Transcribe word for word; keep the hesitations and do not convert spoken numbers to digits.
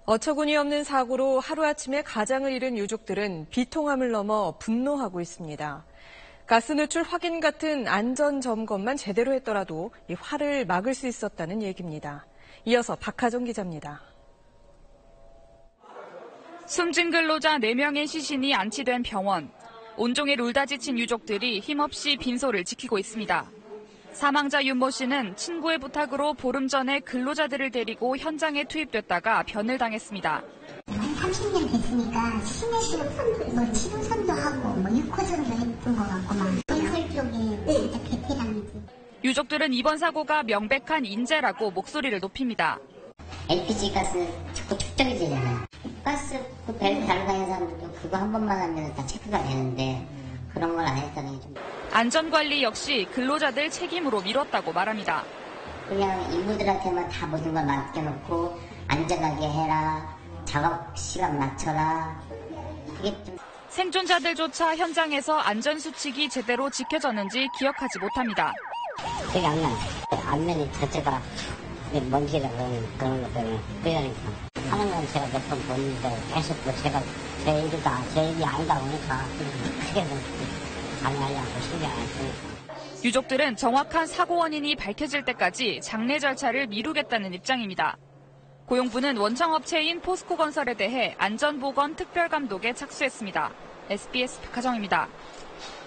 어처구니 없는 사고로 하루아침에 가장을 잃은 유족들은 비통함을 넘어 분노하고 있습니다. 가스 누출 확인 같은 안전 점검만 제대로 했더라도 이 화를 막을 수 있었다는 얘기입니다. 이어서 박하정 기자입니다. 숨진 근로자 네 명의 시신이 안치된 병원. 온종일 울다 지친 유족들이 힘없이 빈소를 지키고 있습니다. 사망자 윤모 씨는 친구의 부탁으로 보름 전에 근로자들을 데리고 현장에 투입됐다가 변을 당했습니다. 한 삼십 년 됐으니까 심해지고 뭐 치료선도 하고 뭐 육호선도 했던 것 같구만. 건설 쪽에 진짜 베테랑이지. 유족들은 이번 사고가 명백한 인재라고 목소리를 높입니다. 엘피지 가스 자꾸 축적이잖아요. 가스 그 벨트 달고 다니는 사람들도 그거 한 번만 하면 다 체크가 되는데 그런 걸 안 했다는 게 좀. 안전관리 역시 근로자들 책임으로 미뤘다고 말합니다. 그냥 인부들한테만 다 모든 걸 맡겨놓고 안전하게 해라, 작업 시간 맞춰라. 그게 좀. 생존자들조차 현장에서 안전수칙이 제대로 지켜졌는지 기억하지 못합니다. 기억이 안 나요. 안면이 자체가 먼지라 그런, 그런 것 때문에 그러니까 하는 건 제가 몇 번 보는데 계속 뭐 제가 제 일이다, 제 일이 아니다 보니까 크게 방해하려고 신경 안 쓰니까. 유족들은 정확한 사고 원인이 밝혀질 때까지 장례 절차를 미루겠다는 입장입니다. 고용부는 원청업체인 포스코건설에 대해 안전보건 특별감독에 착수했습니다. 에스비에스 박하정입니다.